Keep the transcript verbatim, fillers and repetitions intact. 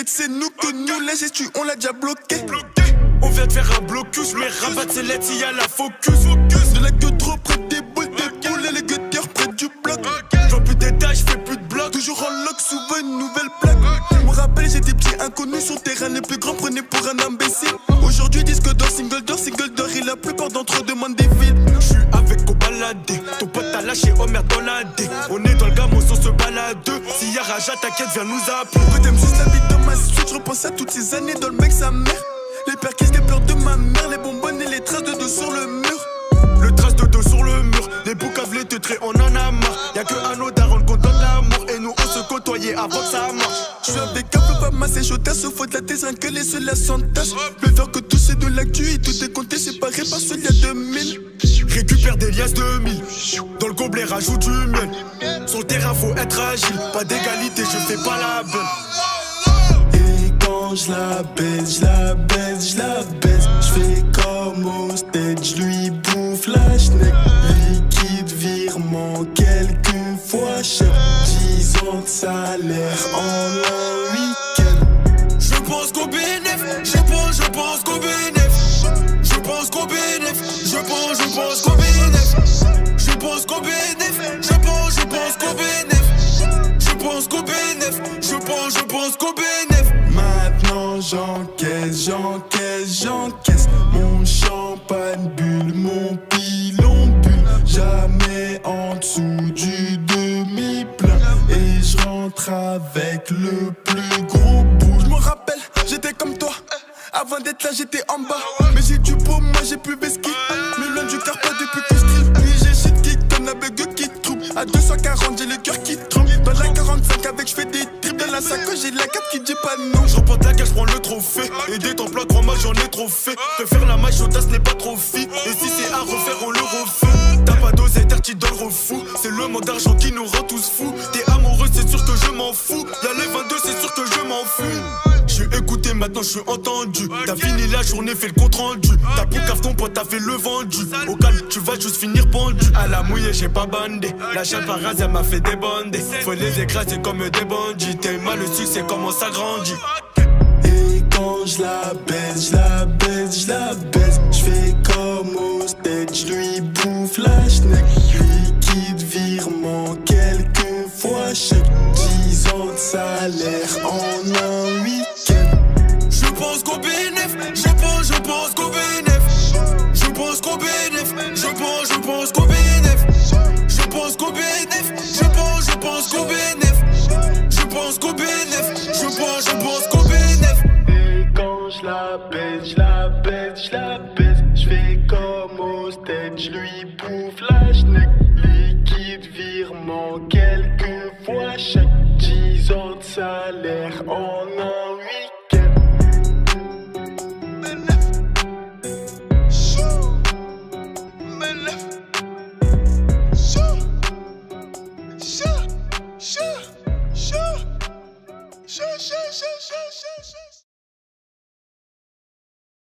fait que c'est nous que nous, la gestion on l'a déjà bloqué. On vient de faire un blocus, mais rabat c'est lettres, il y a la focus. De la queue trop près des boules, des boules et les guetteurs près du bloc. J'vois plus de détails, j'fais plus de bloc. Toujours en lock, souvent une nouvelle plaque. Je me rappelle, j'étais petit inconnu sur terrain, les plus grands prenaient pour un imbécile. Aujourd'hui, disque d'or, single d'or, single d'or, et la plupart d'entre eux demandent des vides. J'suis avec au baladé, ton pote t'a lâché, oh merde, dans la dé. On est dans le gamme, on se balade. S'il y a Raja, t'inquiète, viens nous appeler. Que t'aimes juste la vie dans ma suite, je repense à toutes ces années dans le mec, sa mère. Les perquis, les pleurs de ma mère, les bonbonnes et les traces de dos sur le mur. Le trace de dos sur le mur, les boucaves, les teutrés, on en a marre. Y'a que un autre rendre compte dans l'amour, et nous on se côtoyait avant que ça marche. J'suis avec un peu pas massé, chaudin, sauf faut de la thèse, rien que les seuls la s'entache. Le faire que tout c'est de l'actu et tout est compté, séparé par celui à deux mille. Récupère des liasses de mille, dans le gobelet rajoute du miel. Sur le terrain faut être agile, pas d'égalité, je fais pas la belle. Et quand je la baise, je la baise, je la baise. J'fais comme au stage, lui bouffe la schneck. Liquide, virement, quelques fois chèque. dix ans de salaire en un week-end. Je pense qu'au bénéf, je pense, je pense qu'au bénéf. Je pense qu'au bénéf, je pense, je pense qu'au bénéf. Je pense qu'au bénéf, je pense, je pense qu'au bénéf. Je pense qu'au bénéf, je pense, je pense qu'au bénéf. Maintenant j'encaisse, j'encaisse, j'encaisse. Mon champagne bulle, mon pilon bulle. Jamais en dessous du demi-plein. Et je rentre avec le plus gros bout. Je me rappelle, j'étais comme toi. Avant d'être là j'étais en bas. Mais j'ai du beau, moi j'ai plus vesqué. Mais loin du carpa depuis que je tripe. Puis j'ai shit qui donne la bug qui trouble. À deux cent quarante j'ai le cœur qui tremble. Dans la quarante-cinq avec je fais des trips. Dans la sacoche j'ai la carte qui dit pas non. Je remporte la cage, je prends le trophée. Aider ton plat, crois-moi j'en ai trop fait. Te faire la maille, ce n'est pas trop fit. Et si c'est à refaire on le refait. T'as pas dosé, t'es tu dans le refou. C'est le manque d'argent qui nous rend tous fous. T'es amoureux, c'est sûr que je m'en fous. Y'a les vingt-deux, c'est sûr que je m'en fous. J'suis écouté, maintenant j'suis entendu. T'as fini la journée, fais le compte rendu. T'as plus cave ton pote, t'as fait le vendu. Au calme, tu vas juste finir pendu. À la mouillée, j'ai pas bandé. La chaîne par elle m'a fait débander. Faut les écraser comme des bandits. T'es mal, le succès commence à grandir. Et quand je la baise, je la baise, je la baise. J'fais comme au stage, lui bouffe la schneck. Liquide, virement, quelques fois chèque. dix ans de salaire en un week-end. Je pense qu'au bénéf, je pense, je pense qu'au bénéf. Je pense qu'au bénéf, je pense, je pense qu'au bénéf. Je pense qu'au bénéf, je pense, je pense qu'au bénéf. Je pense qu'au bénéf, je pense, je pense qu'au bénéf. Et quand je la baise, je la baise, je la baise. J'fais comme au stage, lui bouffe la schneck. Liquide, virement, quelques fois chèque. dix ans de salaire en